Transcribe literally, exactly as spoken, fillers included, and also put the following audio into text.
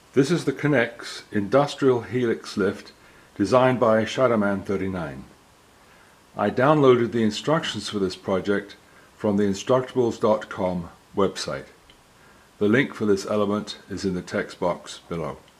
This is the Connects industrial Helix lift designed by Shadowman thirty-nine. I downloaded the instructions for this project from the instructables dot com website. The link for this element is in the text box below.